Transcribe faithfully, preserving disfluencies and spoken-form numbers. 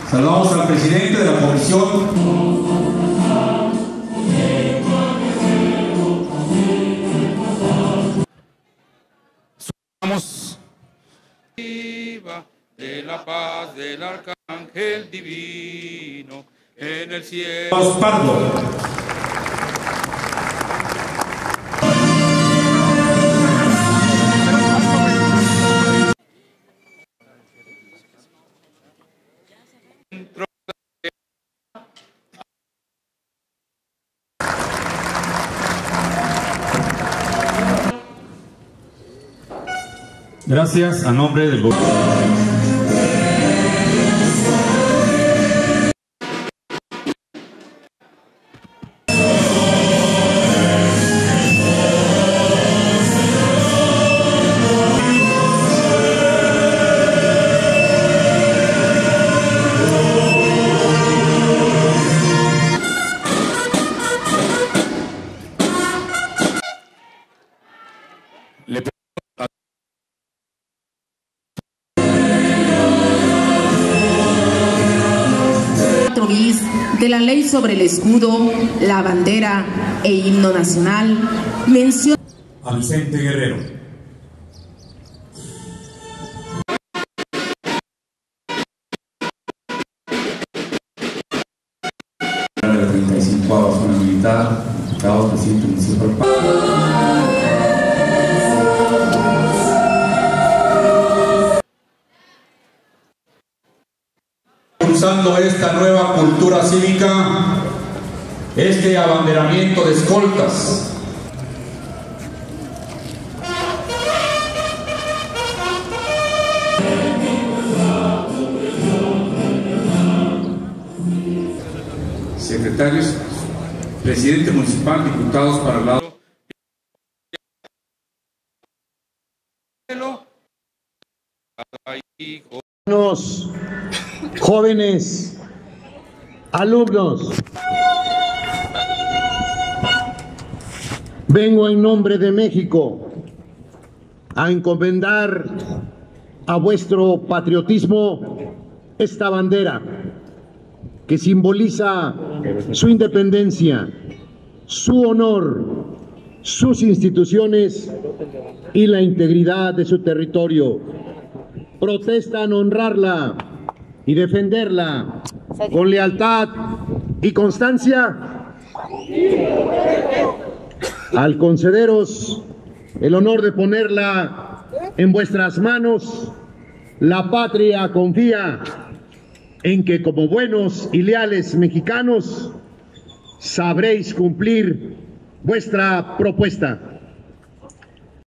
Saludamos al presidente de la comisión. Vamos. De la paz del arcángel divino en el cielo. Pardo. Gracias a nombre del gobierno. Le de la ley sobre el escudo, la bandera e himno nacional, menciona a Vicente Guerrero. De la treinta y cinco zona militar, diputado, presidente municipal. Usando esta nueva cultura cívica, este abanderamiento de escoltas. Secretarios, presidente municipal, diputados para el lado. Jóvenes, alumnos, vengo en nombre de México a encomendar a vuestro patriotismo esta bandera que simboliza su independencia, su honor, sus instituciones y la integridad de su territorio. Protestan honrarla y defenderla con lealtad y constancia. Al concederos el honor de ponerla en vuestras manos, la patria confía en que como buenos y leales mexicanos sabréis cumplir vuestra propuesta.